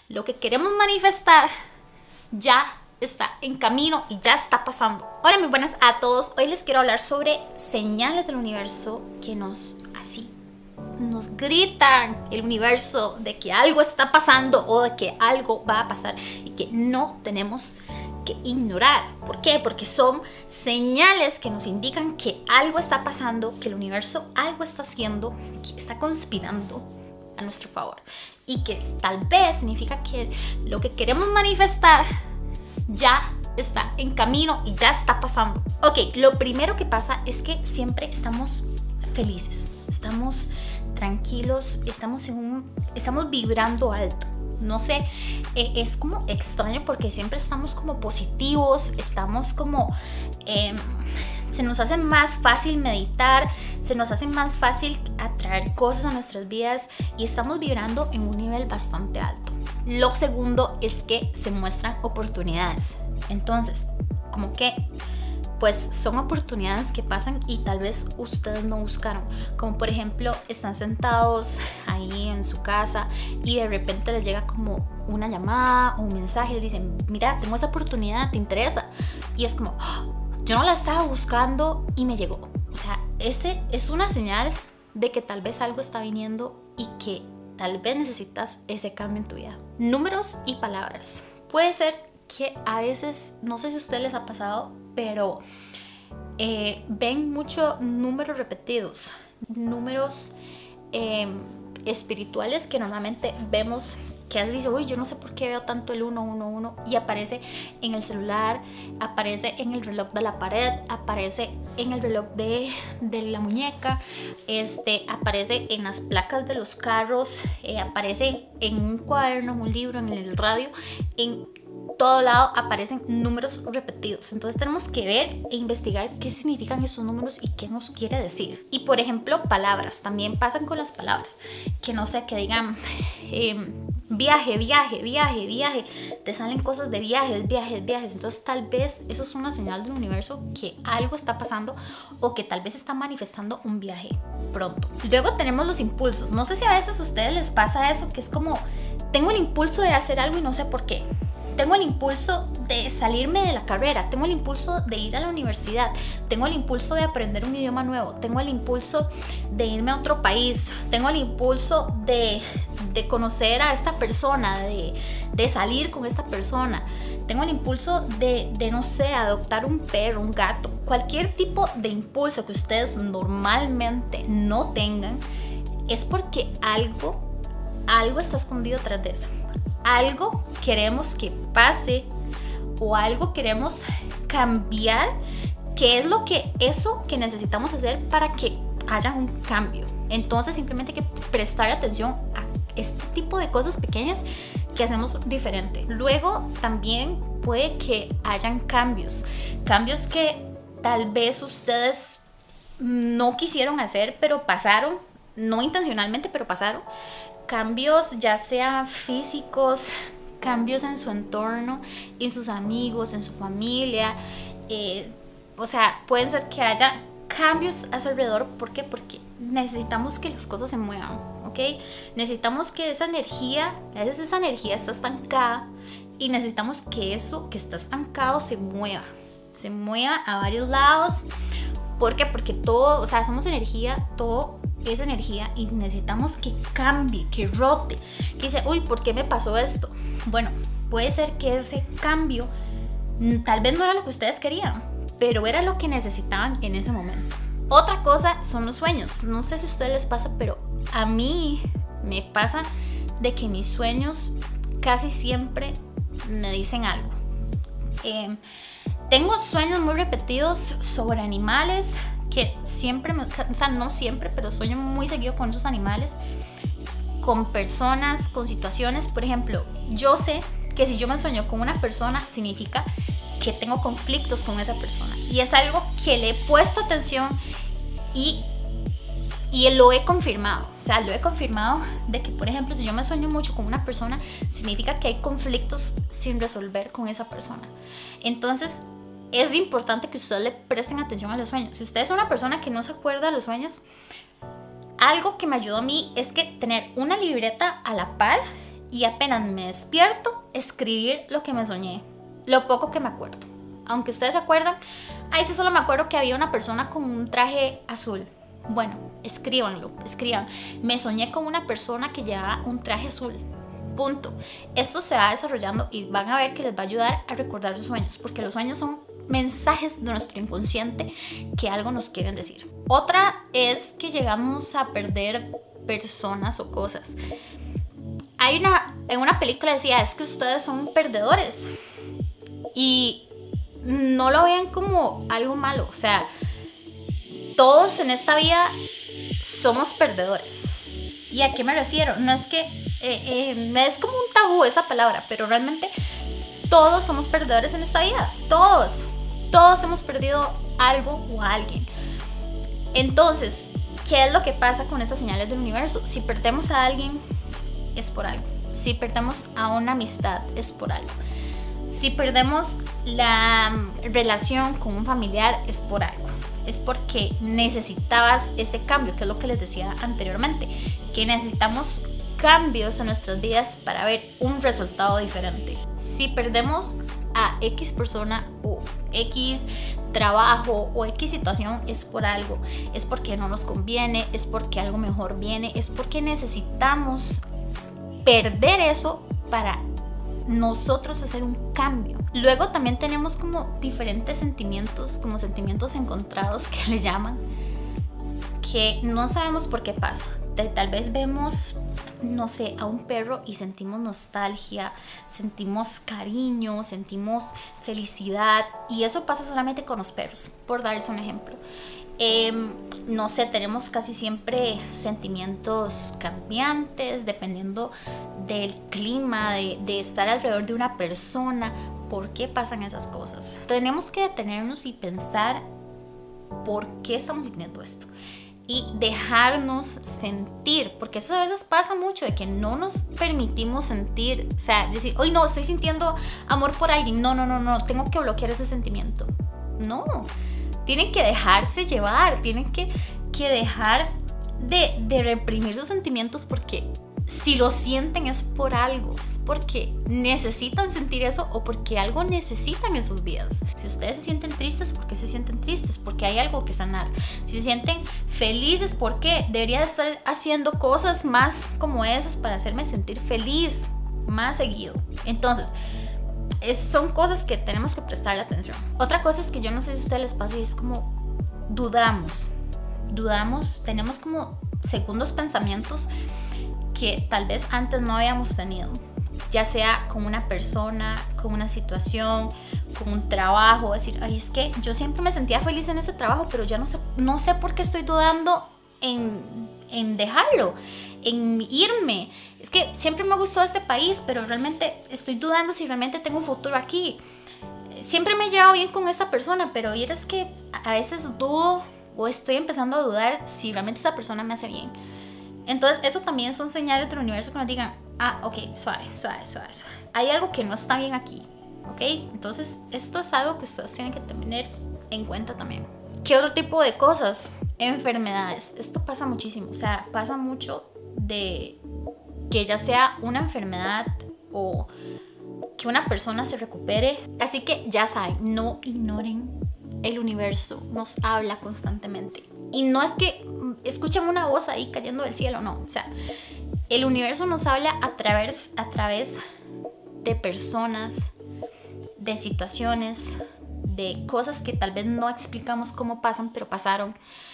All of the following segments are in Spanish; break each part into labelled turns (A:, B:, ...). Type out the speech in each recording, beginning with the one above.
A: lo que queremos manifestar ya está en camino y ya está pasando. Hola, muy buenas a todos. Hoy les quiero hablar sobre señales del universo que nos gritan el universo de que algo está pasando o de que algo va a pasar y que no tenemos que ignorar. ¿Por qué? Porque son señales que nos indican que algo está pasando, que el universo algo está haciendo, que está conspirando a nuestro favor y que tal vez significa que lo que queremos manifestar ya está en camino y ya está pasando. Ok, lo primero que pasa es que siempre estamos felices, estamos tranquilos, estamos vibrando alto. No sé, es como extraño porque siempre estamos como positivos, estamos como se nos hace más fácil meditar, se nos hace más fácil atraer cosas a nuestras vidas y estamos vibrando en un nivel bastante alto. Lo segundo es que se muestran oportunidades. Entonces, como que pues son oportunidades que pasan y tal vez ustedes no buscaron. Como por ejemplo, están sentados ahí en su casa y de repente les llega como una llamada o un mensaje y les dicen, mira, tengo esa oportunidad, ¿te interesa? Y es como, yo no la estaba buscando y me llegó. O sea, ese es una señal de que tal vez algo está viniendo y que tal vez necesitas ese cambio en tu vida. Números y palabras. Puede ser que a veces, no sé si a ustedes les ha pasado, pero ven mucho números repetidos, números espirituales que normalmente vemos que a veces dice, uy, yo no sé por qué veo tanto el 111 y aparece en el celular, aparece en el reloj de la pared, aparece en el reloj de la muñeca, aparece en las placas de los carros, aparece en un cuaderno, en un libro, en el radio, en todo lado aparecen números repetidos. Entonces tenemos que ver e investigar qué significan esos números y qué nos quiere decir. Y por ejemplo, palabras, también pasan con las palabras, que no sé, que digan viaje, viaje, viaje, viaje, te salen cosas de viajes, viajes, viajes. Entonces tal vez eso es una señal del universo que algo está pasando o que tal vez está manifestando un viaje pronto. Luego tenemos los impulsos. No sé si a veces a ustedes les pasa eso, que es como, tengo el impulso de hacer algo y no sé por qué. Tengo el impulso de salirme de la carrera, tengo el impulso de ir a la universidad, tengo el impulso de aprender un idioma nuevo, tengo el impulso de irme a otro país, tengo el impulso de conocer a esta persona, de salir con esta persona, tengo el impulso de no sé, adoptar un perro, un gato, cualquier tipo de impulso que ustedes normalmente no tengan, es porque algo está escondido tras de eso. Algo queremos que pase o algo queremos cambiar, que es eso que necesitamos hacer para que haya un cambio. Entonces simplemente hay que prestar atención a este tipo de cosas pequeñas que hacemos diferente. Luego también puede que hayan cambios que tal vez ustedes no quisieron hacer, pero pasaron, no intencionalmente, pero pasaron. Cambios ya sean físicos, cambios en su entorno, en sus amigos, en su familia. O sea, pueden ser que haya cambios a su alrededor. ¿Por qué? Porque necesitamos que las cosas se muevan, ¿ok? Necesitamos que esa energía, a veces esa energía está estancada y necesitamos que eso que está estancado se mueva a varios lados. ¿Por qué? Porque todo, o sea, somos energía, todo es energía y necesitamos que cambie, que rote, que dice, uy, ¿por qué me pasó esto? Bueno, puede ser que ese cambio tal vez no era lo que ustedes querían, pero era lo que necesitaban en ese momento. Otra cosa son los sueños. No sé si a ustedes les pasa, pero a mí me pasa de que mis sueños casi siempre me dicen algo. Tengo sueños muy repetidos sobre animales que siempre, o sea, no siempre, pero sueño muy seguido con esos animales, con personas, con situaciones. Por ejemplo, yo sé que si yo me sueño con una persona, significa que tengo conflictos con esa persona. Y es algo que le he puesto atención y lo he confirmado. O sea, lo he confirmado de que, por ejemplo, si yo me sueño mucho con una persona, significa que hay conflictos sin resolver con esa persona. Entonces, es importante que ustedes le presten atención a los sueños. Si usted es una persona que no se acuerda de los sueños, algo que me ayudó a mí es que tener una libreta a la par y apenas me despierto, escribir lo que me soñé, lo poco que me acuerdo. Aunque ustedes se acuerdan, ahí sí solo me acuerdo que había una persona con un traje azul. Bueno, escríbanlo, escriban. Me soñé con una persona que llevaba un traje azul. Punto. Esto se va desarrollando y van a ver que les va a ayudar a recordar sus sueños, porque los sueños son mensajes de nuestro inconsciente que algo nos quieren decir. Otra es que llegamos a perder personas o cosas. En una película decía, es que ustedes son perdedores. Y no lo vean como algo malo. O sea, todos en esta vida somos perdedores. ¿Y a qué me refiero? No es que es como un tabú esa palabra, pero realmente todos somos perdedores en esta vida. Todos hemos perdido algo o a alguien. Entonces, ¿qué es lo que pasa con esas señales del universo? Si perdemos a alguien, es por algo. Si perdemos a una amistad, es por algo. Si perdemos la relación con un familiar, es por algo. Es porque necesitabas ese cambio, que es lo que les decía anteriormente, que necesitamos cambios en nuestras vidas para ver un resultado diferente. Si perdemos a X persona o X trabajo o X situación, es por algo. Es porque no nos conviene, es porque algo mejor viene, es porque necesitamos perder eso para nosotros hacer un cambio. Luego también tenemos como diferentes sentimientos, como sentimientos encontrados que le llaman, que no sabemos por qué pasa. Tal vez vemos, no sé, a un perro y sentimos nostalgia, sentimos cariño, sentimos felicidad, y eso pasa solamente con los perros, por darles un ejemplo. No sé, tenemos casi siempre sentimientos cambiantes dependiendo del clima, de estar alrededor de una persona. ¿Por qué pasan esas cosas? Tenemos que detenernos y pensar por qué estamos sintiendo esto y dejarnos sentir, porque eso a veces pasa mucho, de que no nos permitimos sentir. O sea, decir, hoy no, estoy sintiendo amor por alguien, no, tengo que bloquear ese sentimiento. No, tienen que dejarse llevar, tienen que dejar de reprimir sus sentimientos, porque si lo sienten es por algo, es porque necesitan sentir eso o porque algo necesitan en sus vidas. Si ustedes se sienten tristes, ¿por qué se sienten tristes? Porque hay algo que sanar. Si se sienten felices, ¿por qué? Debería estar haciendo cosas más como esas para hacerme sentir feliz más seguido. Entonces, son cosas que tenemos que prestarle atención. Otra cosa es que yo no sé si a ustedes les pasa y es como dudamos, tenemos como segundos pensamientos que tal vez antes no habíamos tenido, ya sea con una persona, con una situación, con un trabajo. Decir, ay, es que yo siempre me sentía feliz en ese trabajo, pero ya no sé por qué estoy dudando en dejarlo, en irme. Es que siempre me ha gustado este país, pero realmente estoy dudando si realmente tengo un futuro aquí. Siempre me he llevado bien con esa persona, pero es que a veces dudo o estoy empezando a dudar si realmente esa persona me hace bien. Entonces eso también son señales del universo que nos digan, ok, suave. Hay algo que no está bien aquí, ¿ok? Entonces esto es algo que ustedes tienen que tener en cuenta también. ¿Qué otro tipo de cosas? Enfermedades. Esto pasa muchísimo, o sea, pasa mucho de que ya sea una enfermedad o que una persona se recupere. Así que ya saben, no ignoren. El universo nos habla constantemente. Y no es que escuchen una voz ahí cayendo del cielo, no. O sea, el universo nos habla a través de personas, de situaciones, de cosas que tal vez no explicamos cómo pasan, pero pasaron.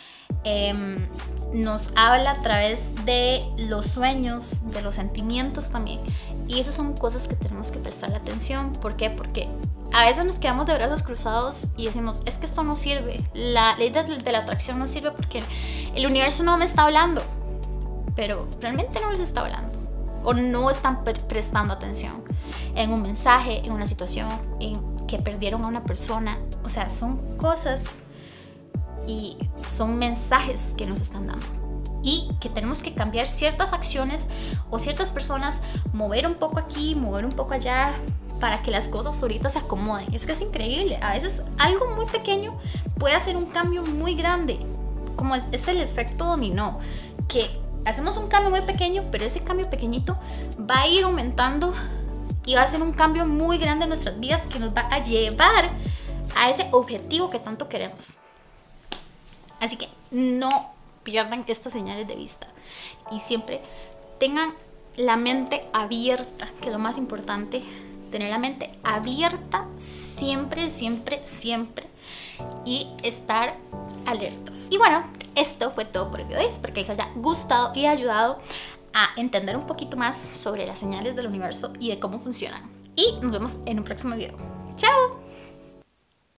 A: Nos habla a través de los sueños, de los sentimientos también. Y esas son cosas que tenemos que prestarle atención. ¿Por qué? Porque a veces nos quedamos de brazos cruzados y decimos, es que esto no sirve. La ley de la atracción no sirve porque el universo no me está hablando. Pero realmente no les está hablando. O no están prestando atención en un mensaje, en una situación, en que perdieron a una persona. O sea, son cosas y son mensajes que nos están dando. Y que tenemos que cambiar ciertas acciones o ciertas personas, mover un poco aquí, mover un poco allá, para que las cosas ahorita se acomoden. Es que es increíble. A veces algo muy pequeño puede hacer un cambio muy grande. Como es el efecto dominó, que hacemos un cambio muy pequeño, pero ese cambio pequeñito va a ir aumentando y va a ser un cambio muy grande en nuestras vidas que nos va a llevar a ese objetivo que tanto queremos. Así que no pierdan estas señales de vista y siempre tengan la mente abierta, que es lo más importante, tener la mente abierta siempre, siempre, siempre y estar alertas. Y bueno, esto fue todo por el video de hoy. Espero que les haya gustado y ayudado a entender un poquito más sobre las señales del universo y de cómo funcionan. Y nos vemos en un próximo video. ¡Chao!